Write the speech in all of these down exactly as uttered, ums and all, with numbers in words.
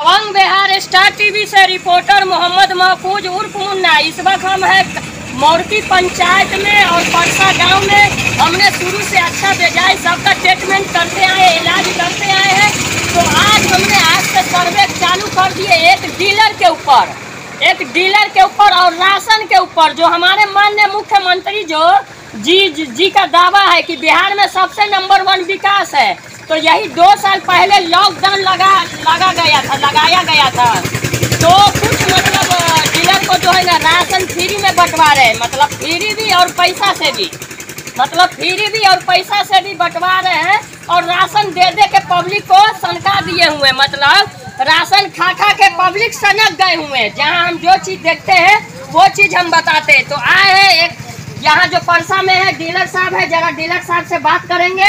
Tawang Bihar star TV से reporter Mohammad Mahfooz उर्फ मुन्ना। इस वक्त हम है मोरकी पंचायत में और परसा गांव में। हमने शुरू से अच्छा बेजाय सबका ट्रीटमेंट करते आए, इलाज करते आए हैं। तो आज हमने आज से सर्वे चालू कर दिए एक डीलर के ऊपर, एक डीलर के ऊपर और राशन के ऊपर। जो हमारे माननीय मुख्यमंत्री जो जी जी का दावा है कि बिहार में सबसे नंबर वन विकास है, तो यही दो साल पहले लॉकडाउन लगा लगा गया था लगाया गया था। तो कुछ मतलब डीलर को जो है ना राशन फ्री में बंटवा रहे हैं, मतलब फ्री भी और पैसा से भी, मतलब फ्री भी और पैसा से भी बंटवा रहे हैं। और राशन दे दे के पब्लिक को सनका दिए हुए, मतलब राशन खा खा के पब्लिक सनक गए हुए हैं। जहाँ हम जो चीज़ देखते हैं वो चीज़ हम बताते हैं। तो आए हैं एक यहाँ जो परसा में है डीलर साहब है, जरा डीलर साहब से बात करेंगे।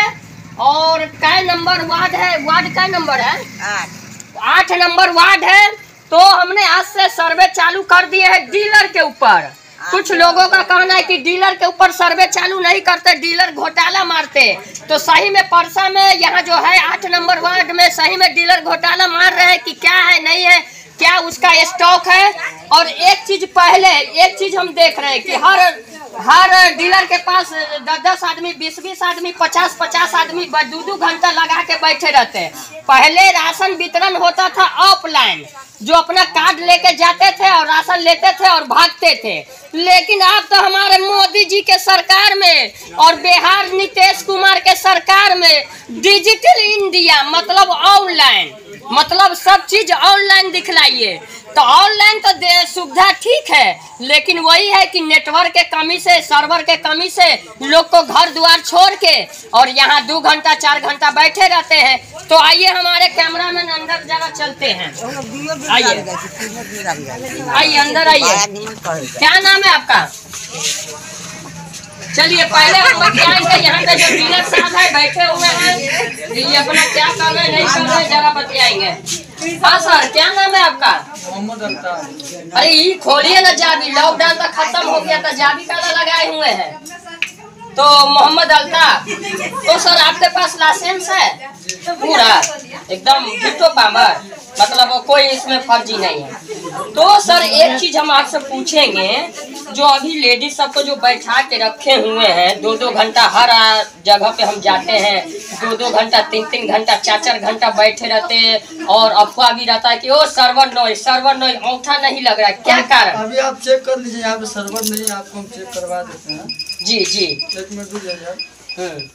और कै नंबर वार्ड है, वार्ड कै नंबर है? आठ आठ नंबर वार्ड है। तो हमने आज से सर्वे चालू कर दिए है डीलर के ऊपर। कुछ लोगों का कहना है कि डीलर के ऊपर सर्वे चालू नहीं करते, डीलर घोटाला मारते। तो सही में परसा में यहाँ जो है आठ नंबर वार्ड में सही में डीलर घोटाला मार रहे हैं कि क्या है नहीं है, क्या उसका स्टॉक है। और एक चीज पहले एक चीज हम देख रहे हैं कि हर हर डीलर के पास दस दस आदमी, बीस बीस आदमी, पचास पचास आदमी दो दो घंटा लगा के बैठे रहते हैं। पहले राशन वितरण होता था ऑफलाइन, जो अपना कार्ड लेके जाते थे और राशन लेते थे और भागते थे। लेकिन अब तो हमारे मोदी जी के सरकार में और बिहार नीतीश कुमार के सरकार में डिजिटल इंडिया मतलब ऑनलाइन, मतलब सब चीज ऑनलाइन दिखलाइए। तो ऑनलाइन तो सुविधा ठीक है, लेकिन वही है कि नेटवर्क के कमी से, सर्वर के कमी से लोग को घर द्वार छोड़ के और यहाँ दो घंटा चार घंटा बैठे रहते हैं। तो आइए हमारे कैमरामैन अंदर जगह चलते हैं, आइए आइए अंदर आइए। क्या नाम है आपका? चलिए पहले हम बताएंगे यहाँ पे जो डीलर साहब है बैठे हुए हैं, ये अपना क्या कर रहे नहीं कर रहे जरा बताएंगे। हाँ सर, क्या नाम है आपका? मोहम्मद अल्ताफ। अरे ये खोलिए ना जाबी, लॉकडाउन तो खत्म हो गया था, जाबी का लगाए हुए हैं। तो मोहम्मद अल्ताफ, तो सर आपके पास लाइसेंस है पूरा एकदम डिटो पावर, मतलब कोई इसमें फर्जी नहीं है। तो सर एक चीज हम आपसे पूछेंगे, जो अभी लेडीज सबको जो बैठा के रखे हुए हैं, दो दो घंटा हर जगह पे हम जाते हैं, दो दो घंटा तीन तीन घंटा चार चार घंटा बैठे रहते हैं और अफवाह भी रहता है कि ओ सर्वर नॉइज सर्वर नॉइज, औंठा नहीं लग रहा है, क्या कारण? अभी आप चेक कर लीजिए, यहाँ पे सर्वर नहीं है, आपको हम चेक करवा देते हैं। जी जी एक मिनट दीजिए। हम्म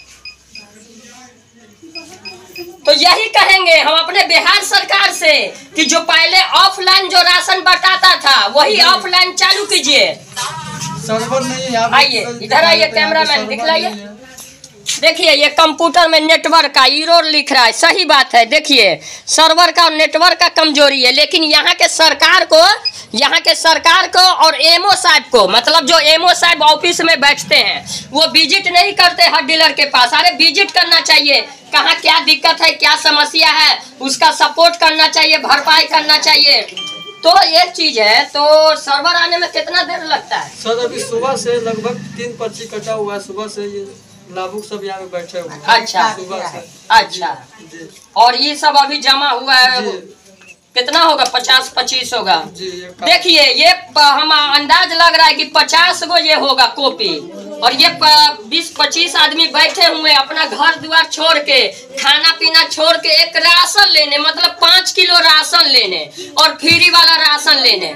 तो यही कहेंगे हम अपने बिहार सरकार से कि जो पहले ऑफलाइन जो राशन बटाता था वही ऑफलाइन चालू कीजिए। सर्वर नहीं है, आइए इधर आइए, कैमरामैन दिखलाइए। देखिए ये कंप्यूटर में नेटवर्क का एरर लिख रहा है, सही बात है। देखिए सर्वर का और नेटवर्क का कमजोरी है, लेकिन यहाँ के सरकार को यहाँ के सरकार को और एमओ साहब को, मतलब जो एमओ साहब ऑफिस में बैठते हैं वो विजिट नहीं करते हर डीलर के पास। अरे विजिट करना चाहिए, कहाँ क्या दिक्कत है, क्या समस्या है, उसका सपोर्ट करना चाहिए, भरपाई करना चाहिए। तो एक चीज है, तो सर्वर आने में कितना देर लगता है? सर अभी सुबह से लगभग तीन पर्ची कटा हुआ है, सुबह से ये लाभुक सब यहाँ पे बैठे हुए हैं। अच्छा सुबह से। अच्छा जी। और ये सब अभी जमा हुआ है, कितना होगा? पचास पच्चीस होगा। देखिए ये हम अंदाज लग रहा है कि पचास गो ये होगा कॉपी, और ये बीस पच्चीस आदमी बैठे हुए अपना घर द्वार छोड़ के, खाना पीना छोड़ के एक राशन लेने, मतलब पाँच किलो राशन लेने और फ्री वाला राशन लेने।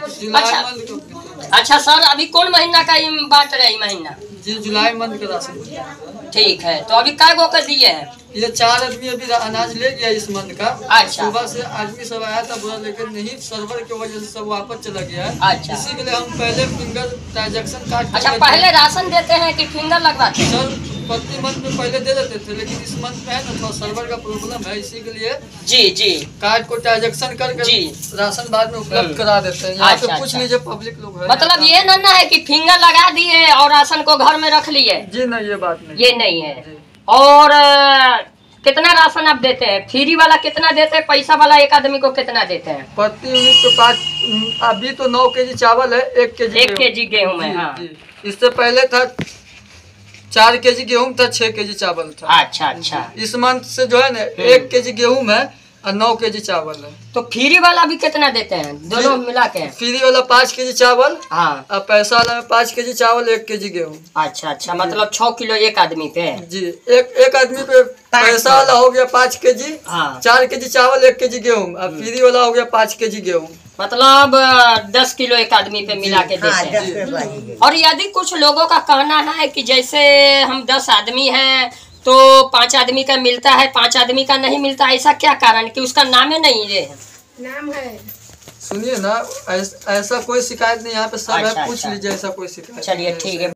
अच्छा अच्छा सर, अभी कौन महीना का बांट रहे महीना? जी जुलाई मंथ का राशन। ठीक है, तो अभी काय गो कर दिए हैं? ये चार आदमी अभी अनाज ले गया इस मंथ का। अच्छा। सुबह से आदमी सब आया था बोला, लेकिन नहीं सर्वर की वजह से सब वापस चला गया है। अच्छा। इसी के लिए हम पहले फिंगर ट्रांजेक्शन कार्ड। अच्छा पहले राशन देते हैं कि फिंगर लगवाते हैं? सर प्रति मंथ में पहले दे देते थे, लेकिन इस मंथ में है ना थोड़ा सर्वर का प्रॉब्लम है, इसी के लिए जी जी कार्ड को ट्रांजेक्शन करके जी राशन बाद में उपलब्ध करा देते हैं। यहाँ अच्छा, पे पूछ अच्छा। लीजिए पब्लिक लोग है। मतलब ये ना ना है कि फिंगर लगा दिए और राशन को घर में रख लिए? जी नहीं, ये बात नहीं, ये नहीं है। और कितना राशन आप देते हैं? फ्री वाला कितना देते हैं? पैसा वाला एक आदमी को कितना देते हैं? प्रति यूनिट तो पाँच, अभी तो नौ के जी चावल है, एक के जी एक के जी गेहूँ है। हाँ। इससे पहले था चार के जी गेहूँ था, छह के जी चावल था। अच्छा अच्छा। इस मंथ से जो है ना एक के जी गेहूँ है और नौ के जी चावल है। तो फ्री वाला भी कितना देते हैं, दोनों मिला के? फ्री वाला पाँच के जी चावल, हाँ, और पैसा वाला में पाँच के जी चावल, एक के जी गेहूँ। अच्छा अच्छा, मतलब छह किलो एक आदमी पे जी, एक एक आदमी पे पैसा वाला हो गया पाँच के जी, हाँ, चार के जी चावल, एक के जी गेहूँ, और फ्री वाला हो गया पाँच के जी गेहूँ। मतलब दस किलो एक आदमी पे मिला के देते हैं। और यदि कुछ लोगों का कहना है कि जैसे हम दस आदमी हैं तो पांच आदमी का मिलता है, पांच आदमी का नहीं मिलता, ऐसा क्या कारण कि उसका नाम है नहीं है? नाम है। सुनिए ना, ऐस, ऐसा कोई शिकायत नहीं, यहाँ पे सब अच्छा, है, पूछ अच्छा। लीजिए, ऐसा कोई शिकायत चलिए नहीं है। ठीक है।